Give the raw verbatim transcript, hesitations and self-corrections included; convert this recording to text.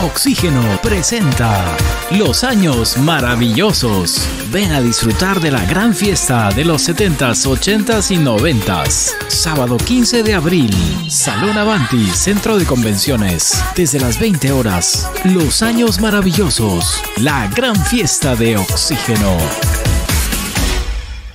Oxígeno presenta Los Años Maravillosos. Ven a disfrutar de la gran fiesta de los setentas, ochentas y noventas. Sábado quince de abril, Salón Avanti, Centro de Convenciones. Desde las veinte horas, Los Años Maravillosos, la gran fiesta de Oxígeno.